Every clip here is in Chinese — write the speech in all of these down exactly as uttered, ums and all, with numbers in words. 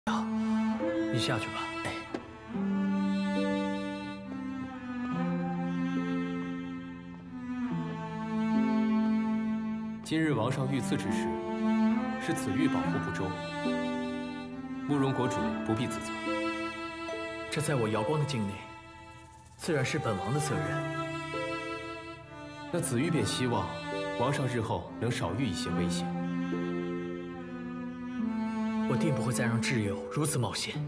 你下去吧。哎， 今日王上遇刺之事，是子玉保护不周，慕容国主不必自责。 这在我瑶光的境内，自然是本王的责任。 那子玉便希望王上日后能少遇一些危险。 我定不会再让挚友如此冒险。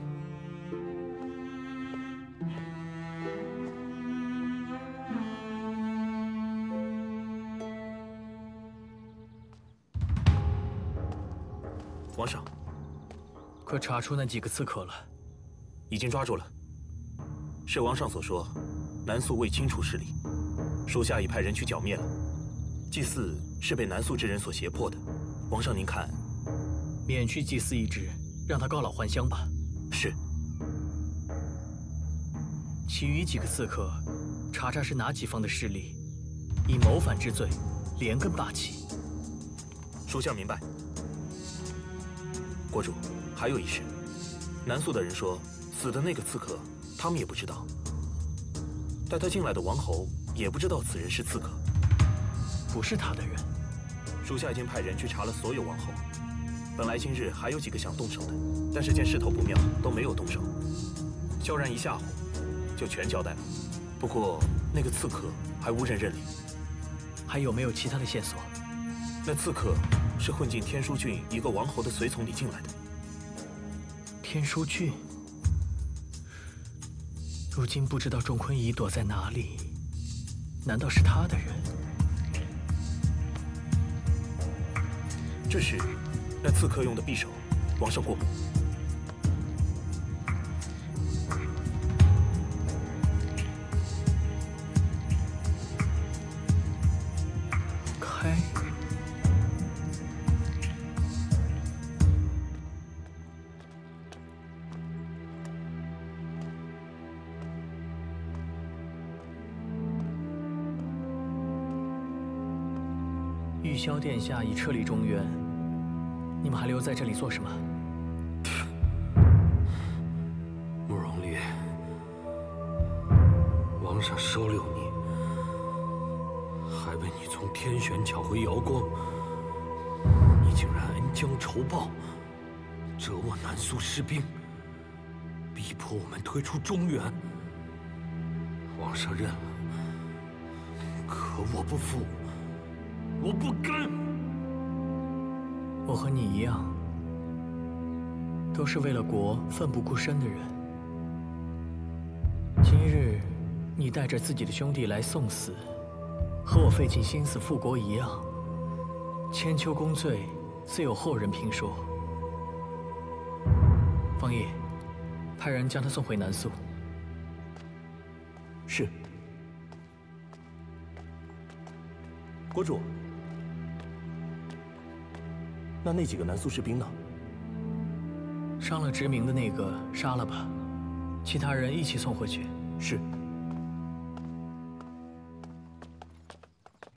皇上， 可查出那几个刺客了？ 已经抓住了。是王上所说，南肃未清除势力，属下已派人去剿灭了。祭祀是被南肃之人所胁迫的。皇上，您看， 免去祭祀一职，让他告老还乡吧。 是。 其余几个刺客，查查是哪几方的势力，以谋反治罪，连根拔起。 属下明白。 国主，还有一事，南肃的人说，死的那个刺客，他们也不知道。带他进来的王侯也不知道此人是刺客， 不是他的人。 属下已经派人去查了所有王侯，本来今日还有几个想动手的，但是见势头不妙，都没有动手。萧然一吓唬，就全交代了。不过那个刺客还无人认领。 还有没有其他的线索？ 那刺客。 是混进天书郡一个王侯的随从里进来的。 天书郡，如今不知道仲坤仪躲在哪里，难道是他的人？ 这是那刺客用的匕首，王上过目。 开。 玉箫殿下已撤离中原，你们还留在这里做什么？ 慕容烈，王上收留你，还为你从天玄抢回瑶光，你竟然恩将仇报，折我南肃士兵，逼迫我们退出中原。皇上认了，可我不服。 我不跟。 我和你一样，都是为了国奋不顾身的人。今日你带着自己的兄弟来送死，和我费尽心思复国一样。千秋功罪，自有后人评说。方毅，派人将他送回南肃。 是。国主。 那那几个南肃士兵呢？ 伤了执明的那个杀了吧，其他人一起送回去。 是。